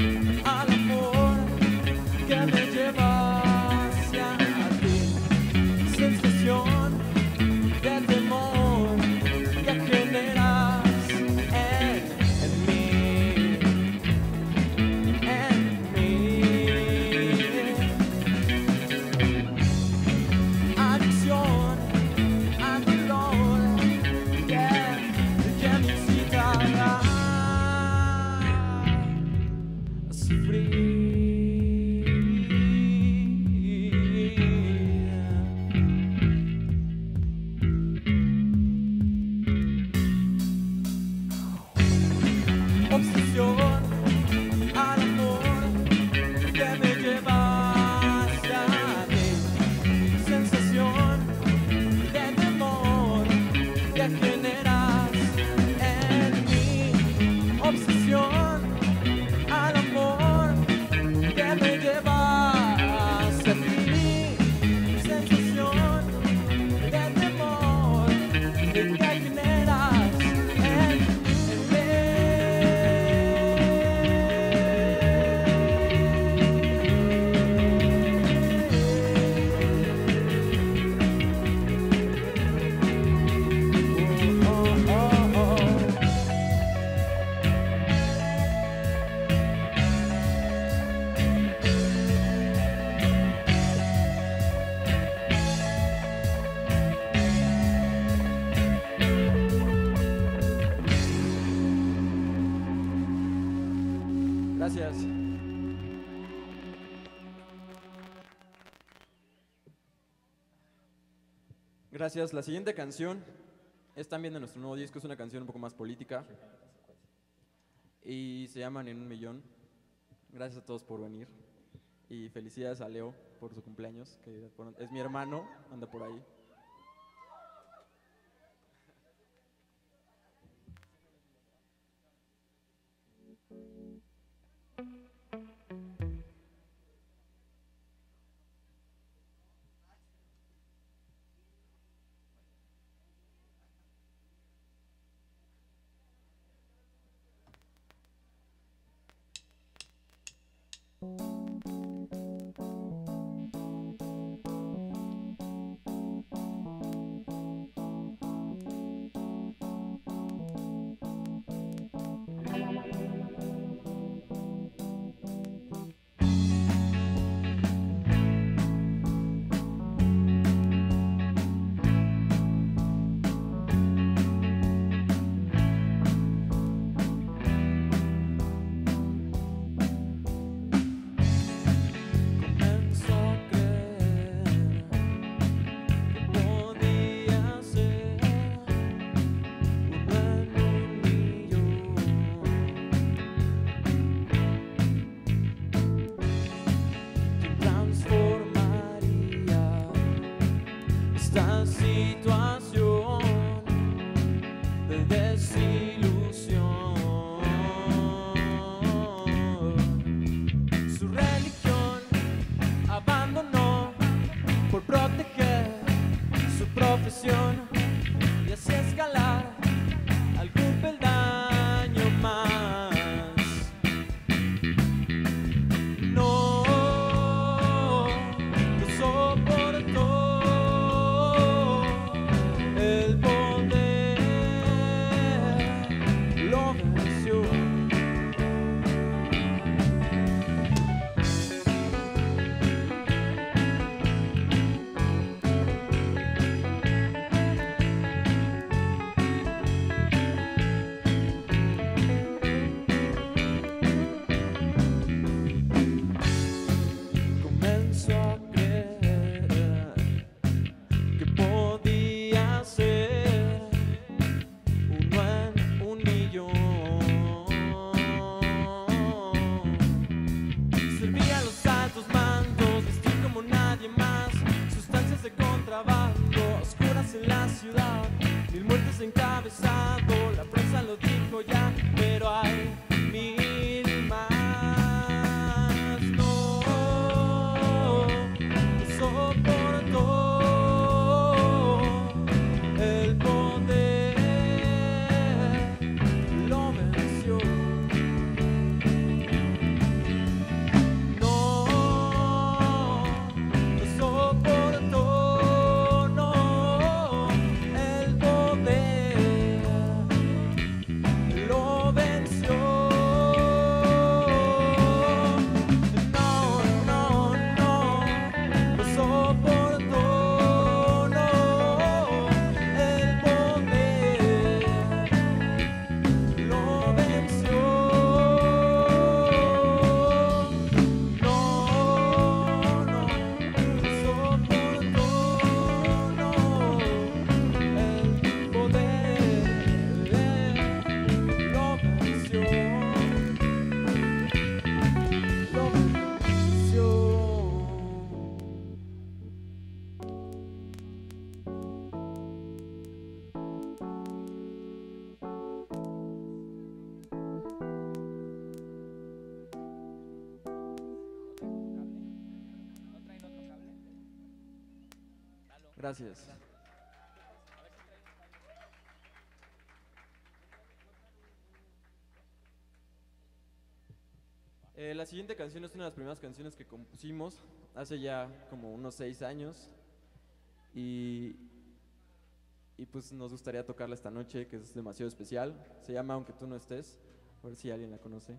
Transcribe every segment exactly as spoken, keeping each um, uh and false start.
al amor que me lleva hacia ti, sensación de temor que generas en, en mí, en mí, adicción al dolor que, que me incita a sufrir. Obsesión al amor que me lleva hacia ti, sensación de temor que generas en mí, obsesión al amor que me lleva hacia ti, sensación de temor que generas en, en mí. Oh, oh, oh, oh. Gracias. Gracias. La siguiente canción es también de nuestro nuevo disco, es una canción un poco más política y se llama Ni en un millón. Gracias a todos por venir y felicidades a Leo por su cumpleaños, que es mi hermano, anda por ahí. Esta situación de desilusión, su religión abandonó por proteger su profesión y así escalar algún peldaño más. No, no soportó el poder, lo venció. Comenzó a creer que podía ser uno en un millón. Servía a los altos mandos, vestir como nadie más, sustancias de contrabando, oscuras en la ciudad, mil muertes encabezado, la prensa lo dijo ya, pero hay mil más. No, no soportó el poder, lo venció. Gracias. Eh, la siguiente canción es una de las primeras canciones que compusimos hace ya como unos seis años y, y pues nos gustaría tocarla esta noche, que es demasiado especial. Se llama Aunque tú no estés, a ver si alguien la conoce.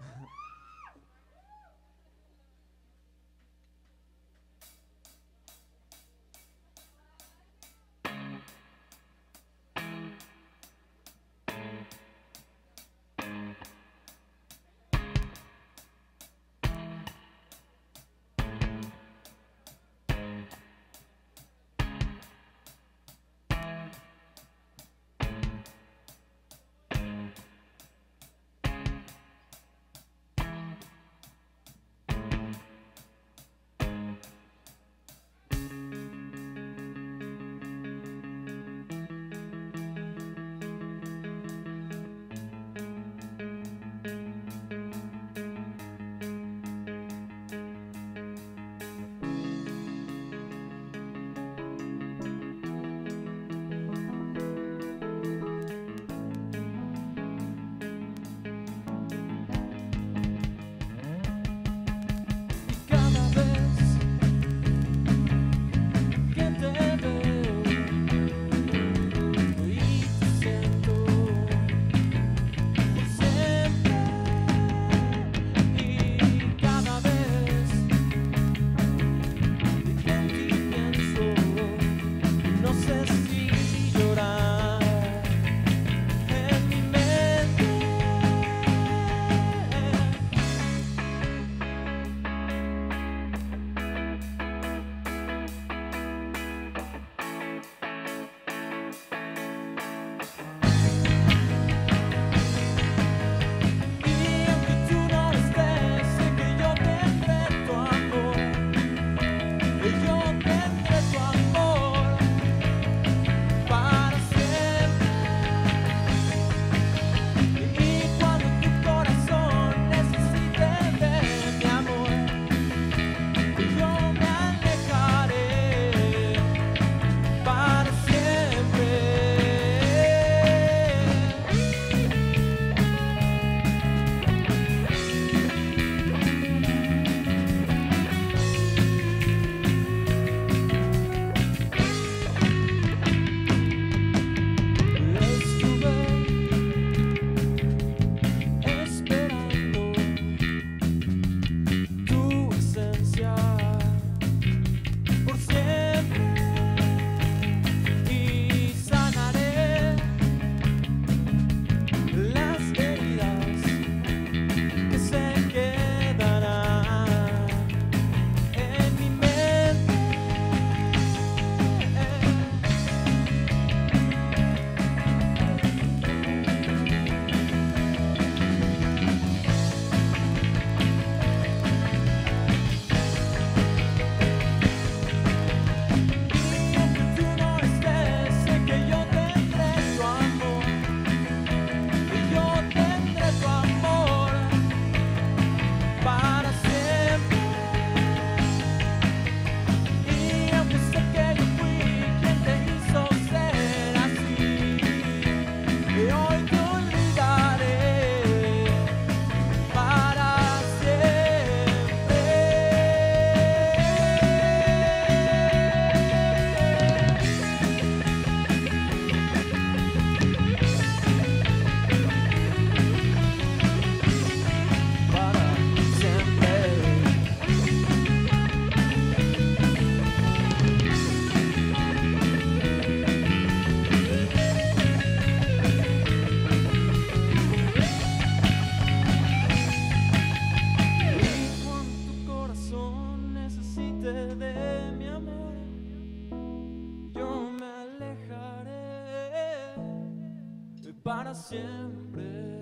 para siempre.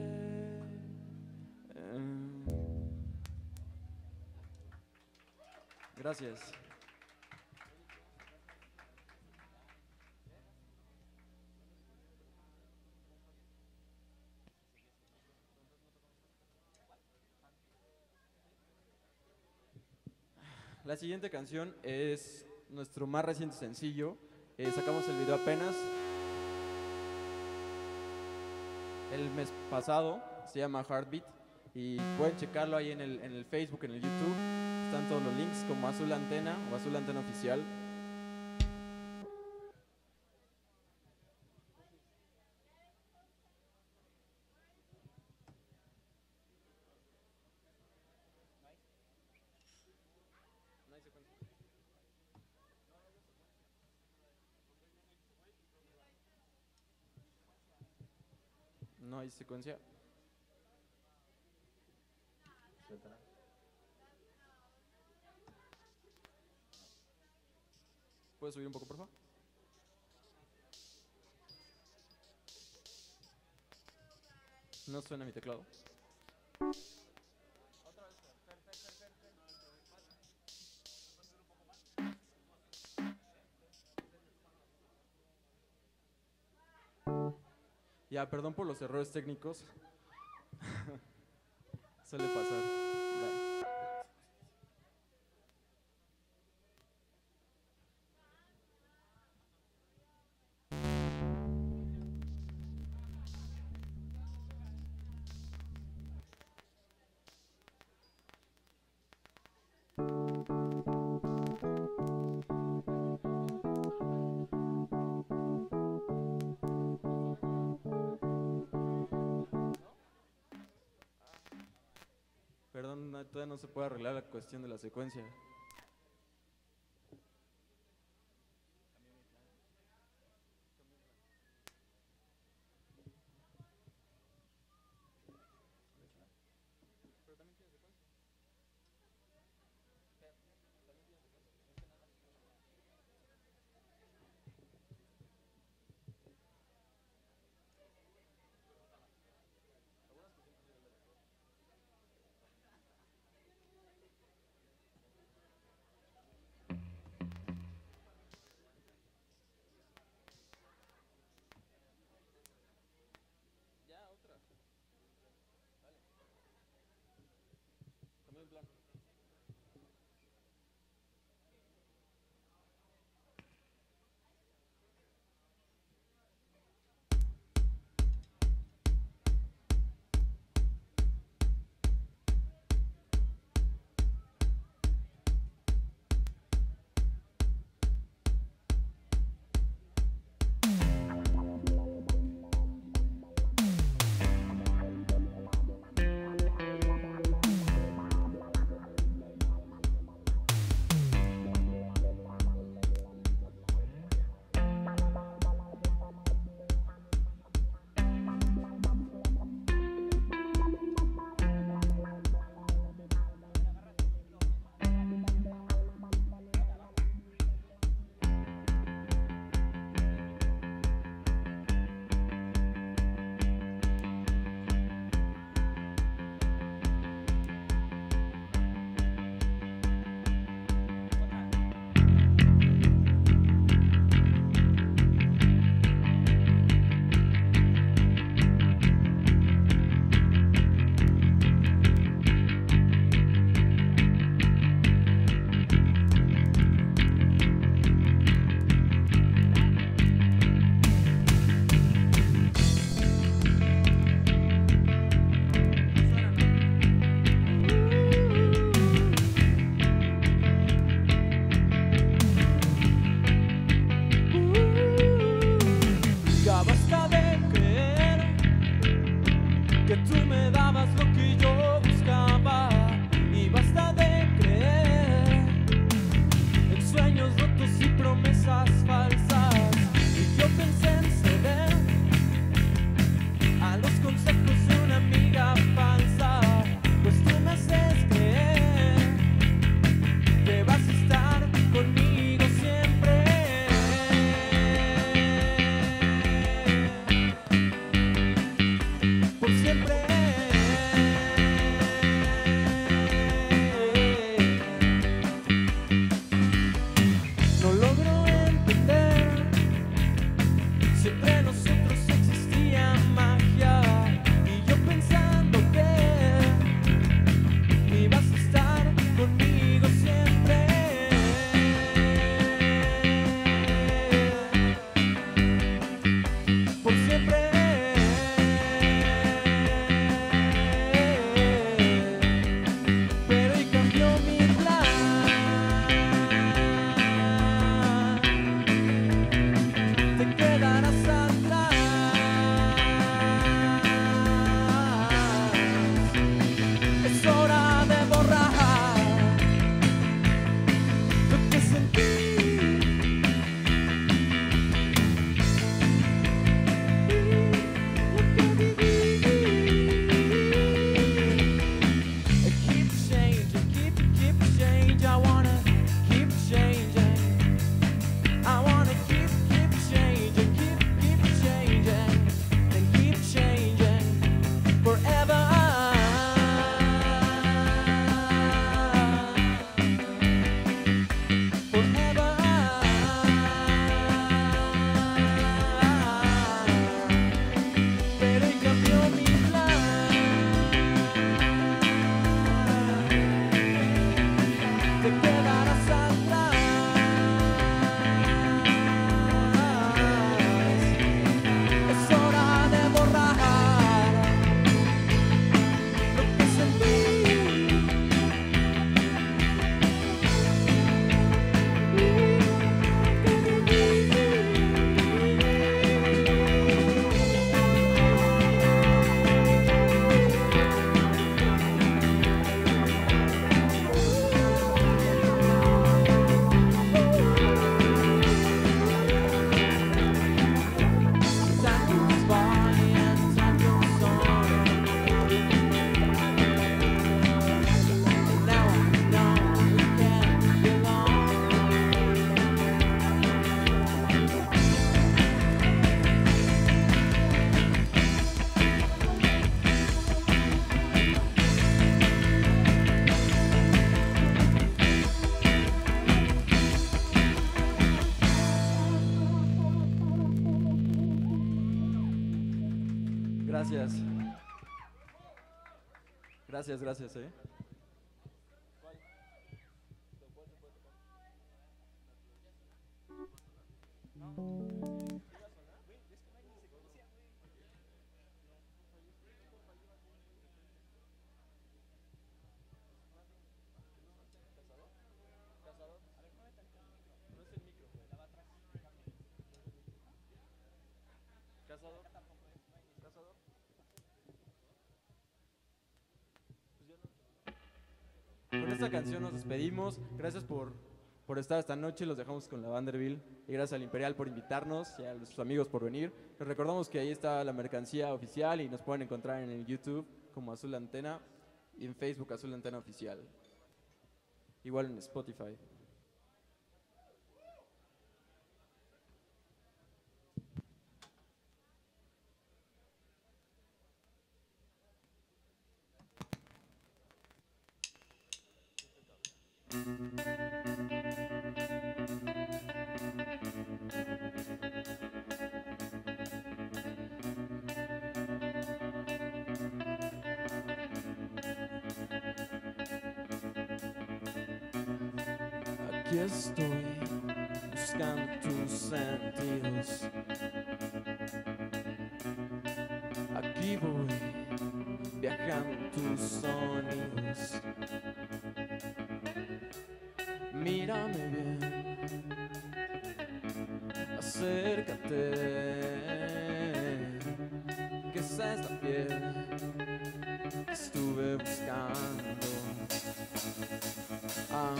Eh, Gracias. La siguiente canción es nuestro más reciente sencillo. Eh, sacamos el video apenas el mes pasado, se llama Heartbeat, y pueden checarlo ahí en el, en el Facebook, en el YouTube. Están todos los links como Azul Antena o Azul Antena Oficial. No hay secuencia. ¿Puedes subir un poco, por favor? No suena mi teclado. Ya, perdón por los errores técnicos. Suele pasar. Vale. Perdón, no, todavía no se puede arreglar la cuestión de la secuencia. Gracias. Gracias, gracias, eh. Con esta canción nos despedimos. Gracias por, por estar esta noche. Los dejamos con la Vanderbilt. Y gracias al Imperial por invitarnos y a sus amigos por venir. Les recordamos que ahí está la mercancía oficial y nos pueden encontrar en el YouTube como Azul Antena y en Facebook Azul Antena Oficial. Igual en Spotify. Aquí estoy buscando tus sentidos. Aquí voy viajando en tus sonidos. Mírame bien, acércate, que esa es la piel que estuve buscando. Ah,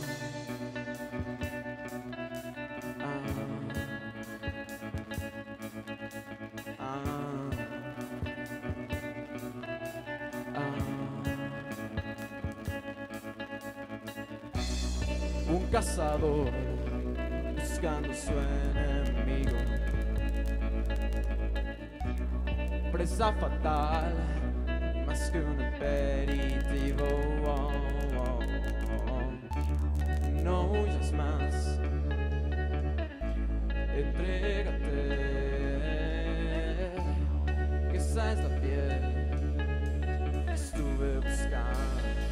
ah, ah, ah. Un cazador buscando su enemigo, presa fatal, más que un aperitivo. Oh, oh, oh. No huyas más, entrégate, que esa es la piel que estuve buscando.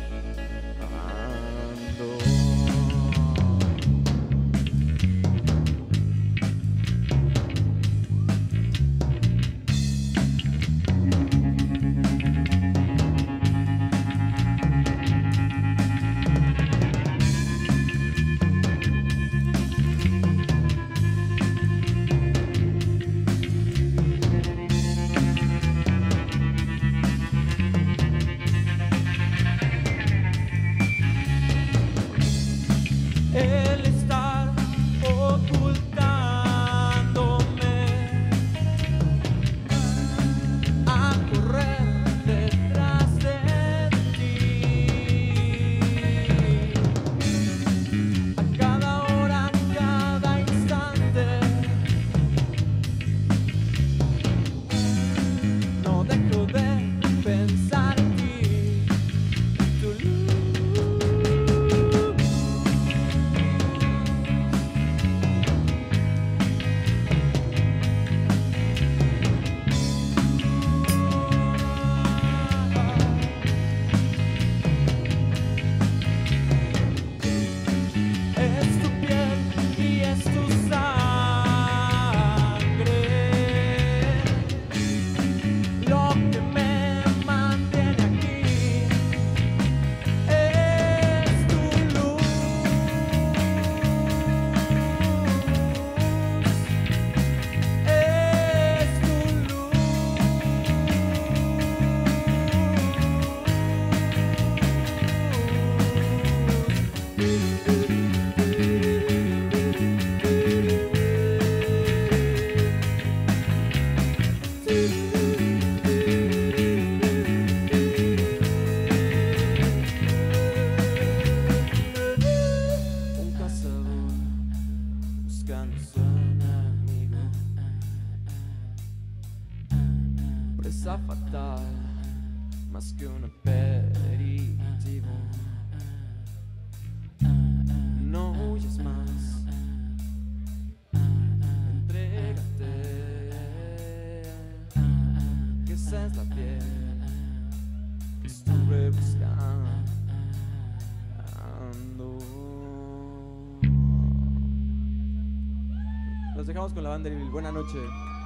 Fatal, más que un aperitivo. No huyas más, entrégate, que esa es la piel que estuve buscando. Los dejamos con la banda y buena noche.